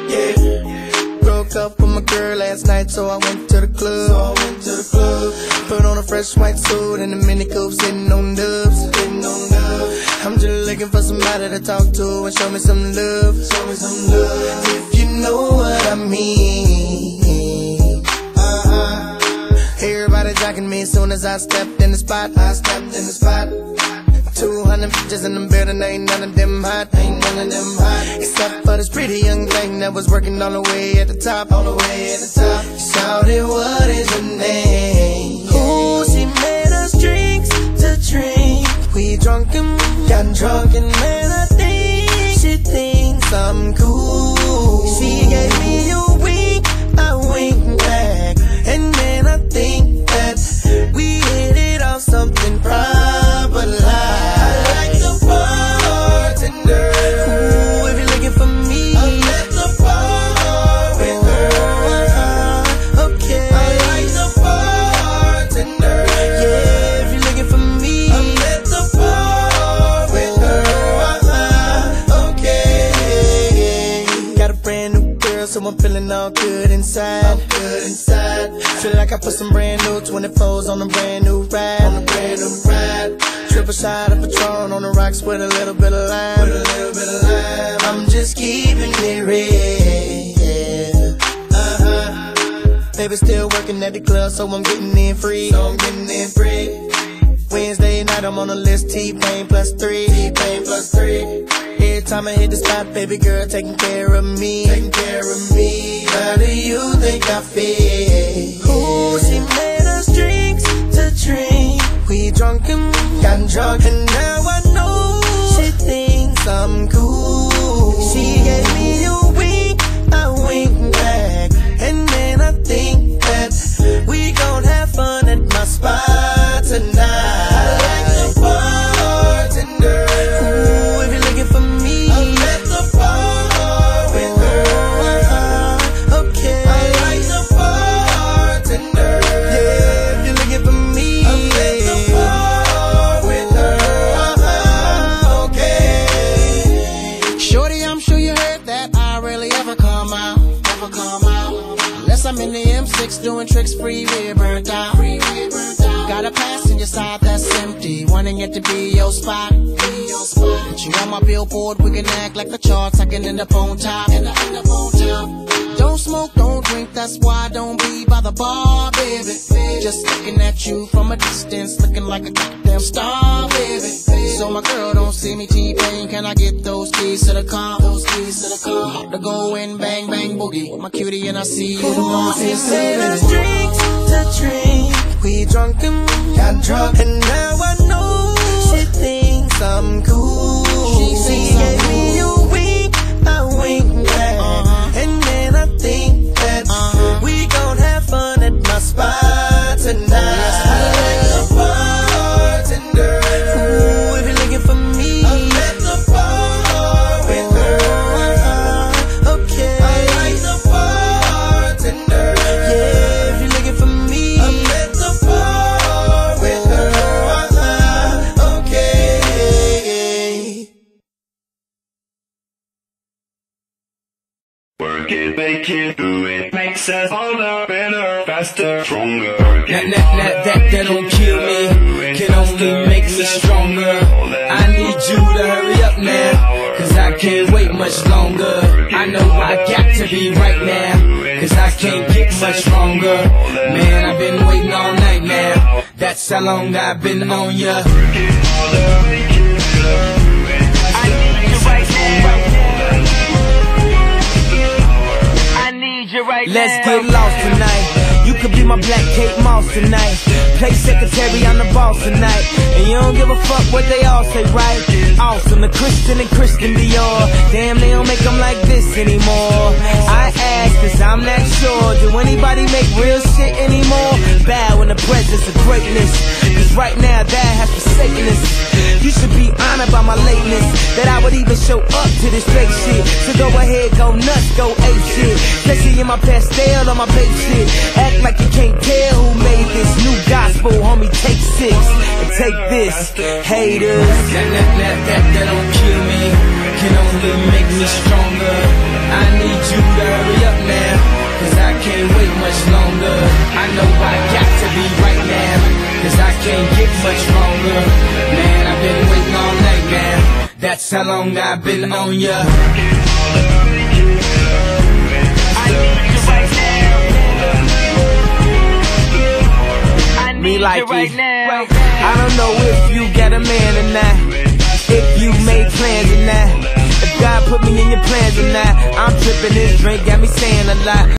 yeah. Broke up with my girl last night, so I went to the club. Put on a fresh white suit and a mini coupe, sitting on dubs. I'm just looking for somebody to talk to and show me some love. If you know what I mean. Everybody jocking me as soon as I stepped in the spot. 200 bitches in the building, ain't none of them hot. Except for this pretty young thing that was working all the way at the top. Shouted, what is your name? Ooh, she made us drinks to drink. We drunk and got drunk, and man, I think she thinks I'm cool. She gave me a wink, I winked back, and then I think that we hit it off something proper like. I like the bartender. Ooh, if you're looking for me, I'm at the bar with her. Okay, I like the bartender. Yeah, if you're looking for me, I'm at the bar with her. Okay, got a brand new girl, so I'm feeling all good inside. Feel like I put some brand new 24s on a brand new ride. Triple shot of Patron on the rocks with a little bit of lime. I'm just keeping it real. Baby still working at the club, so I'm getting in free. Wednesday night I'm on the list, T-Pain plus 3. Every time I hit the spot, baby girl taking care of me. How do you think I feel? Ooh, she made us drinks to drink. We drunk and got drunk, and now I know she thinks I'm cool. She gave me a wink, I winked back, and then I think that we gon' have fun at my spot tonight. I like the bartender. Ooh, if you're looking for me, I'm at the bar with her. Okay, I like the bartender. Yeah, if you're looking for me, I'm at the bar with her. Okay. Shorty, I'm sure you heard that I rarely ever come out. Unless I'm in the M6 doing tricks, free rear burnt out. Got a passenger side that's empty, wanting it to be your spot. Put you on my billboard, we can act like the charts, I can end up on top. Don't smoke, don't drink, that's why I don't be by the bar, baby. Just looking at you from a distance, looking like a goddamn star, baby. So my girl don't see me T-Pain, can I get those keys to the car? About to go in, bang, bang, boogie with my cutie, and I see you tomorrow. She said us drinks to drink. We drunk and got drunk, and now I know she thinks I'm cool. She gave me a wink, I winked back, and then I think that we gon' have fun at my spot tonight. I like the bartender. Ooh, if you're looking for me, I'm at the bar with her. Okay, I like the bartender. Yeah, if you're looking for me, I'm at the bar with her. Okay. Work it, make it, do it, makes us harder, better, faster, stronger. That don't kill me, can only make me stronger. I need you to hurry up now, cause I can't wait much longer. I know I got to be right now, cause I can't get much stronger. Man, I've been waiting all night now, that's how long I've been on ya. Let's get lost tonight. You could be my black Kate Moss tonight. Play secretary, I'm the boss tonight. And you don't give a fuck what they all say, right? Awesome, the Christian and Christian Dior. Damn, they don't make them like this anymore. I ask, cause I'm not sure. Do anybody make real shit anymore? Bow in the presence of greatness, cause right now that has forsaken us. You should be honored by my lateness, that I would even show up to this fake shit. So go ahead, go nuts, go ape shit. Especially in my pastel on my babe shit. Act like you can't tell who made this new gospel, homie. Take 6 and take this, haters. That don't kill me, can only make me stronger. I need you to hurry up now, cause I can't wait much longer. I know I got to be right now, cause I can't get much longer. Man, I've been waiting all night now, that's how long I've been on ya. Me like right now. I don't know if you got a man or not, if you made plans or not, if God put me in your plans or not. I'm tripping, this drink got me saying a lot.